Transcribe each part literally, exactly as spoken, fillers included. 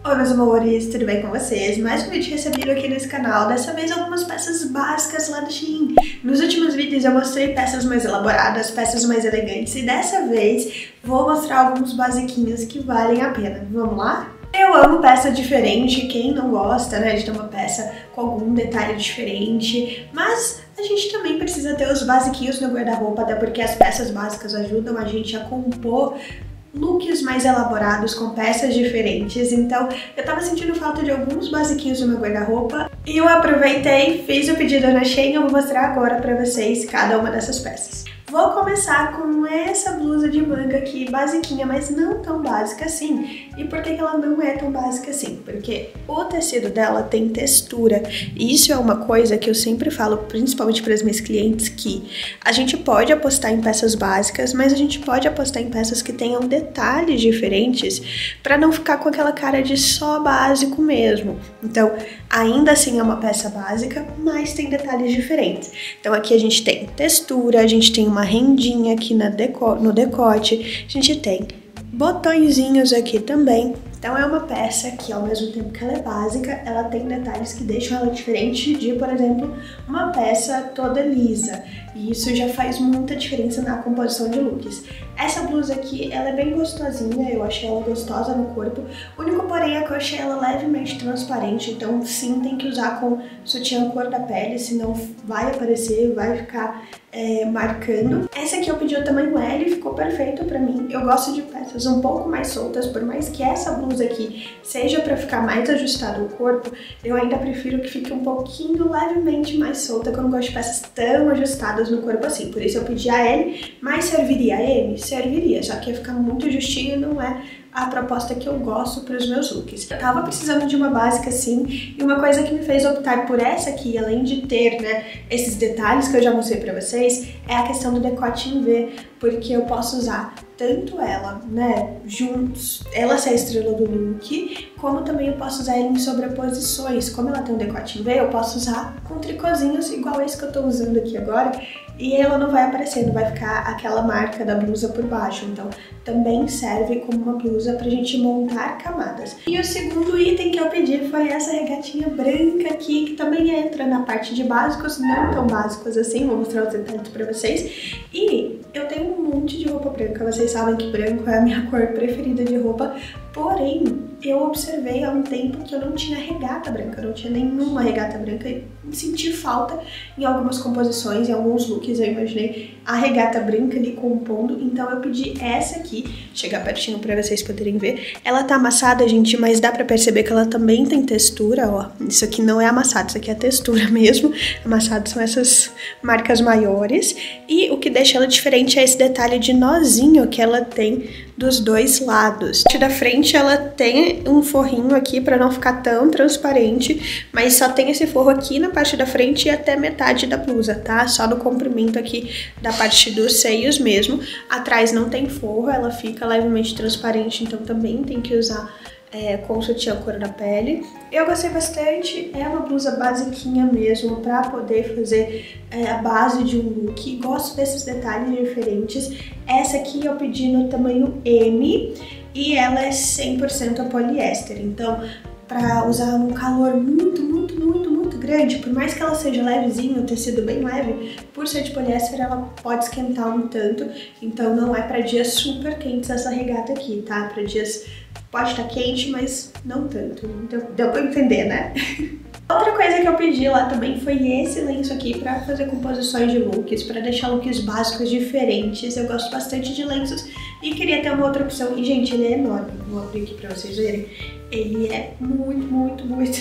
Oi meus amores, tudo bem com vocês? Mais um vídeo recebido aqui nesse canal, dessa vez algumas peças básicas lá do Shein. Nos últimos vídeos eu mostrei peças mais elaboradas, peças mais elegantes e dessa vez vou mostrar alguns basiquinhos que valem a pena. Vamos lá? Eu amo peça diferente, quem não gosta, né, de ter uma peça com algum detalhe diferente, mas a gente também precisa ter os basiquinhos no guarda-roupa, até porque as peças básicas ajudam a gente a compor looks mais elaborados com peças diferentes, então eu tava sentindo falta de alguns basiquinhos no meu guarda-roupa e eu aproveitei, fiz o pedido na Shein e eu vou mostrar agora pra vocês cada uma dessas peças. Vou começar com essa blusa de manga aqui, basiquinha, mas não tão básica assim. E por que ela não é tão básica assim? Porque o tecido dela tem textura. E isso é uma coisa que eu sempre falo, principalmente para as minhas clientes, que a gente pode apostar em peças básicas, mas a gente pode apostar em peças que tenham detalhes diferentes para não ficar com aquela cara de só básico mesmo. Então, ainda assim é uma peça básica, mas tem detalhes diferentes. Então aqui a gente tem textura, a gente tem uma uma rendinha aqui na deco no decote, a gente tem botõezinhos aqui também. Então é uma peça que, ao mesmo tempo que ela é básica, ela tem detalhes que deixam ela diferente de, por exemplo, uma peça toda lisa. E isso já faz muita diferença na composição de looks. Essa blusa aqui, ela é bem gostosinha, eu achei ela gostosa no corpo. O único porém é que eu achei ela levemente transparente, então sim, tem que usar com sutiã cor da pele, senão vai aparecer, vai ficar é, marcando. Essa aqui eu pedi o tamanho L, ficou perfeito pra mim. Eu gosto de peças um pouco mais soltas, por mais que essa blusa aqui seja pra ficar mais ajustado ao corpo, eu ainda prefiro que fique um pouquinho levemente mais solta, que eu não gosto de peças tão ajustadas no corpo assim. Por isso eu pedi a L, mas serviria a M? Serviria, só que ia ficar muito justinho e não é a proposta que eu gosto para os meus looks. Eu tava precisando de uma básica assim, e uma coisa que me fez optar por essa aqui, além de ter, né, esses detalhes que eu já mostrei pra vocês, é a questão do decote em V, porque eu posso usar tanto ela, né, juntos, ela ser a estrela do look, como também eu posso usar ela em sobreposições. Como ela tem um decote em V, eu posso usar com tricôzinhos igual esse que eu tô usando aqui agora, e ela não vai aparecer, não vai ficar aquela marca da blusa por baixo, então também serve como uma blusa pra gente montar camadas. E o segundo item que eu pedi foi essa regatinha branca aqui, que também entra na parte de básicos, não tão básicos assim, vou mostrar os detalhes pra vocês. E eu tenho um monte de roupa branca, vocês sabem que branco é a minha cor preferida de roupa, porém, eu observei há um tempo que eu não tinha regata branca, eu não tinha nenhuma regata branca e senti falta em algumas composições, em alguns looks, eu imaginei a regata branca ali compondo, então eu pedi essa aqui, chegar pertinho pra vocês poderem ver. Ela tá amassada, gente, mas dá pra perceber que ela também tem textura, ó. Isso aqui não é amassado, isso aqui é textura mesmo. Amassado são essas marcas maiores. E o que deixa ela diferente é esse detalhe de nozinho que ela tem dos dois lados. A parte da frente ela tem um forrinho aqui pra não ficar tão transparente, mas só tem esse forro aqui na parte da frente e até metade da blusa, tá? Só no comprimento aqui da parte dos seios mesmo. Atrás não tem forro, ela fica levemente transparente, então também tem que usar É, com sutiã cor da pele. Eu gostei bastante, é uma blusa basiquinha mesmo pra poder fazer é, a base de um look. Gosto desses detalhes diferentes. Essa aqui eu pedi no tamanho M e ela é cem por cento poliéster, então pra usar num calor muito, muito, muito, muito grande, por mais que ela seja levezinha, o tecido bem leve, por ser de poliéster ela pode esquentar um tanto, então não é pra dias super quentes essa regata aqui, tá? Pra dias pode estar quente, mas não tanto. Deu, deu pra entender, né? Outra coisa que eu pedi lá também foi esse lenço aqui pra fazer composições de looks, pra deixar looks básicos diferentes. Eu gosto bastante de lenços e queria ter uma outra opção. E, gente, ele é enorme. Vou abrir aqui pra vocês verem. Ele é muito, muito, muito,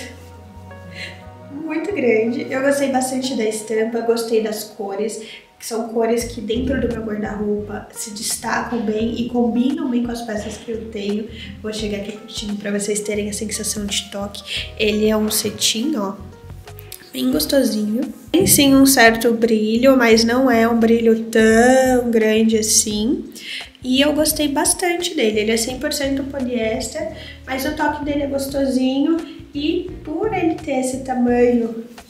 muito grande. Eu gostei bastante da estampa, gostei das cores, que são cores que dentro do meu guarda-roupa se destacam bem e combinam bem com as peças que eu tenho. Vou chegar aqui pertinho pra vocês terem a sensação de toque. Ele é um cetim, ó, bem gostosinho. Tem sim um certo brilho, mas não é um brilho tão grande assim. E eu gostei bastante dele, ele é cem por cento poliéster, mas o toque dele é gostosinho. E por ele ter esse tamanho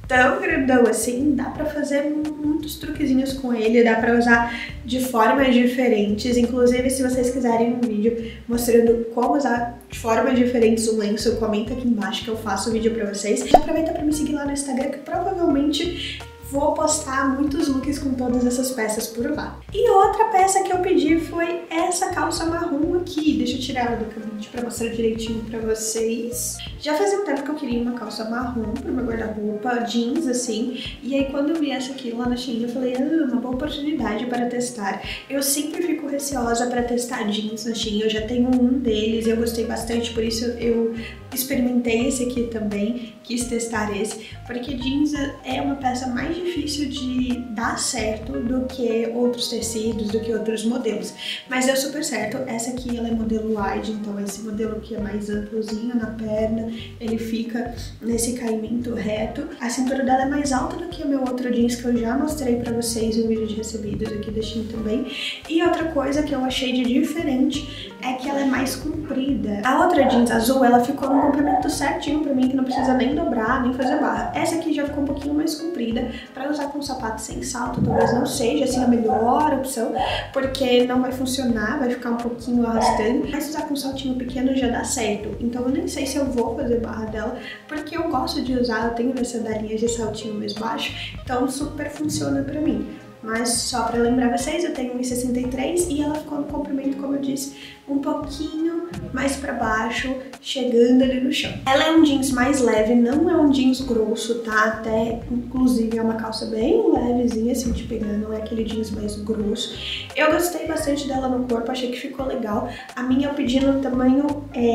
tão grandão assim, dá pra fazer muitos truquezinhos com ele, dá pra usar de formas diferentes. Inclusive, se vocês quiserem um vídeo mostrando como usar de formas diferentes o lenço, comenta aqui embaixo que eu faço o vídeo pra vocês. E aproveita pra me seguir lá no Instagram, que provavelmente vou postar muitos looks com todas essas peças por lá. E outra peça que eu pedi foi essa calça marrom aqui. Deixa eu tirar ela do cabide pra mostrar direitinho pra vocês. Já fazia um tempo que eu queria uma calça marrom pro meu guarda-roupa, jeans assim. E aí quando eu vi essa aqui lá na Shein, eu falei, ah, uma boa oportunidade para testar. Eu sempre fico receosa para testar jeans na Shein. Eu já tenho um deles e eu gostei bastante, por isso eu experimentei esse aqui também, quis testar esse, porque jeans é uma peça mais difícil de dar certo do que outros tecidos, do que outros modelos. Mas deu super certo. Essa aqui ela é modelo wide, então esse modelo aqui é mais amplozinho na perna, ele fica nesse caimento reto. A cintura dela é mais alta do que o meu outro jeans que eu já mostrei pra vocês no vídeo de recebidos aqui da Shein também. E outra coisa que eu achei de diferente é que ela é mais comprida. A outra jeans azul, ela ficou no comprimento certinho pra mim, que não precisa nem dobrar, nem fazer barra. Essa aqui já ficou um pouquinho mais comprida, pra usar com sapato sem salto, talvez não seja assim a melhor opção, porque não vai funcionar, vai ficar um pouquinho arrastando. Mas usar com saltinho pequeno já dá certo. Então eu nem sei se eu vou fazer barra dela, porque eu gosto de usar, eu tenho minhas sandalinhas de saltinho mais baixo, então super funciona pra mim. Mas só pra lembrar vocês, eu tenho um e sessenta e três e ela ficou no comprimento, como eu disse, um pouquinho mais pra baixo, chegando ali no chão. Ela é um jeans mais leve, não é um jeans grosso, tá? Até, inclusive, é uma calça bem levezinha, assim, de pegar, não é aquele jeans mais grosso. Eu gostei bastante dela no corpo, achei que ficou legal. A minha eu pedi no tamanho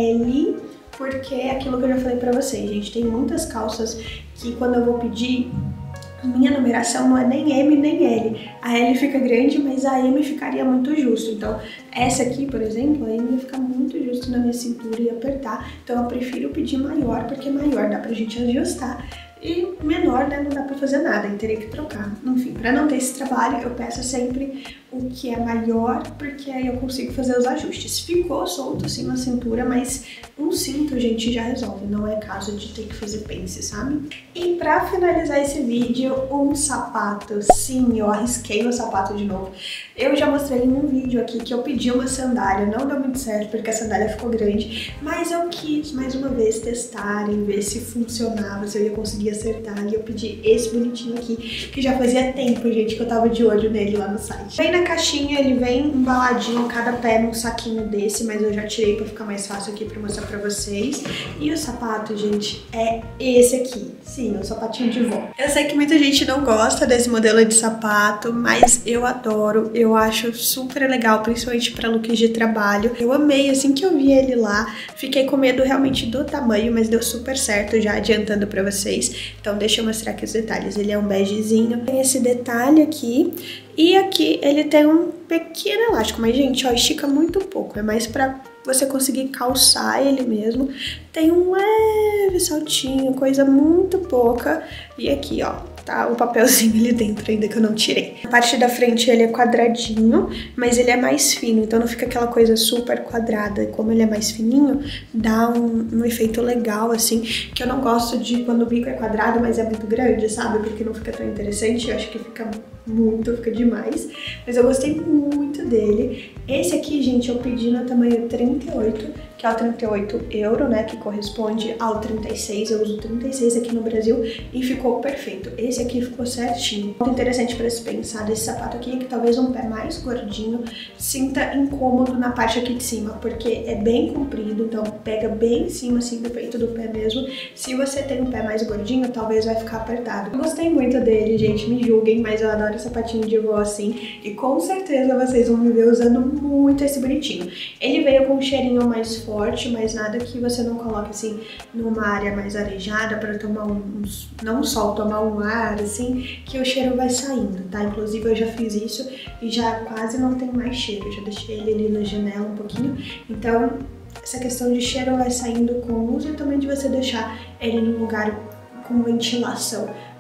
L, porque é aquilo que eu já falei pra vocês, gente. Tem muitas calças que quando eu vou pedir, minha numeração não é nem M nem L. A L fica grande, mas a M ficaria muito justo. Então, essa aqui, por exemplo, a M ia ficar muito justo na minha cintura e apertar. Então, eu prefiro pedir maior, porque maior dá pra gente ajustar. E menor, né, não dá pra fazer nada, eu teria que trocar. Enfim, pra não ter esse trabalho, eu peço sempre o que é maior, porque aí eu consigo fazer os ajustes. Ficou solto assim na cintura, mas um cinto, gente, já resolve. Não é caso de ter que fazer pence, sabe? E pra finalizar esse vídeo, um sapato. Sim, eu arrisquei no sapato de novo. Eu já mostrei em um vídeo aqui que eu pedi uma sandália, não deu muito certo porque a sandália ficou grande, mas eu quis mais uma vez testar e ver se funcionava, se eu ia conseguir acertar, e eu pedi esse bonitinho aqui, que já fazia tempo, gente, que eu tava de olho nele lá no site. Vem na caixinha, ele vem embaladinho, cada pé num saquinho desse, mas eu já tirei pra ficar mais fácil aqui pra mostrar pra vocês. E o sapato, gente, é esse aqui. Sim, o sapatinho de vó. Eu sei que muita gente não gosta desse modelo de sapato, mas eu adoro, eu acho super legal, principalmente pra looks de trabalho. Eu amei, assim que eu vi ele lá, fiquei com medo realmente do tamanho, mas deu super certo, já adiantando pra vocês. Então deixa eu mostrar aqui os detalhes. Ele é um begezinho, tem esse detalhe aqui, e aqui ele tem um pequeno elástico, mas gente, ó, estica muito pouco, é mais pra você conseguir calçar ele mesmo. Tem um leve saltinho, coisa muito pouca, e aqui, ó, tá o papelzinho ali dentro ainda que eu não tirei. A parte da frente ele é quadradinho, mas ele é mais fino, então não fica aquela coisa super quadrada. Como ele é mais fininho, dá um, um efeito legal, assim, que eu não gosto de quando o bico é quadrado, mas é muito grande, sabe? Porque não fica tão interessante, eu acho que fica muito, fica demais. Mas eu gostei muito dele. Esse aqui, gente, eu pedi no tamanho trinta e oito, que é o trinta e oito euro, né, que corresponde ao trinta e seis, eu uso trinta e seis aqui no Brasil e ficou perfeito. Esse aqui ficou certinho. Muito interessante para se pensar desse sapato aqui é que talvez um pé mais gordinho sinta incômodo na parte aqui de cima, porque é bem comprido, então pega bem em cima, assim, do peito do pé mesmo. Se você tem um pé mais gordinho, talvez vai ficar apertado. Eu gostei muito dele, gente, me julguem, mas eu adoro sapatinho de vó assim, e com certeza vocês vão me ver usando muito esse bonitinho. Ele veio com um cheirinho mais forte, mas nada que você não coloque assim numa área mais arejada para tomar uns, não só tomar um ar assim, que o cheiro vai saindo, tá? Inclusive eu já fiz isso e já quase não tem mais cheiro, eu já deixei ele ali na janela um pouquinho, então essa questão de cheiro vai saindo com o uso e também de você deixar ele num lugar com ventilação,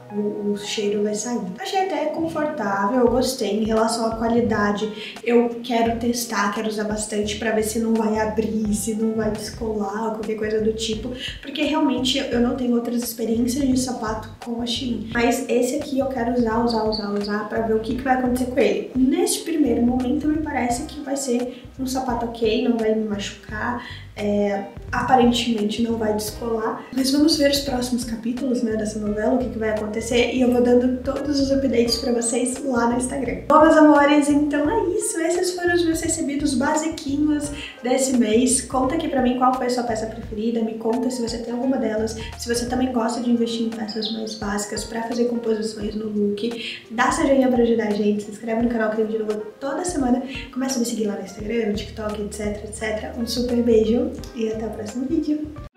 o, o cheiro vai saindo. Achei até confortável, eu gostei. Em relação à qualidade, eu quero testar, quero usar bastante pra ver se não vai abrir, se não vai descolar ou qualquer coisa do tipo, porque realmente eu não tenho outras experiências de sapato com a Shein. Mas esse aqui eu quero usar, usar, usar, usar pra ver o que, que vai acontecer com ele. Neste primeiro momento me parece que vai ser um sapato ok, não vai me machucar, é, aparentemente não vai descolar. Mas vamos ver os próximos capítulos, né, dessa novela, o que, que vai acontecer, e eu vou dando todos os updates pra vocês lá no Instagram. Bom, meus amores, então é isso. Esses foram os meus recebidos basiquinhos desse mês. Conta aqui pra mim qual foi a sua peça preferida, me conta se você tem alguma delas, se você também gosta de investir em peças mais básicas pra fazer composições no look. Dá seu joinha pra ajudar a gente, se inscreve no canal que tem vídeo novo toda semana, começa a me seguir lá no Instagram, no TikTok, etc, etcétera. Um super beijo e até o próximo vídeo.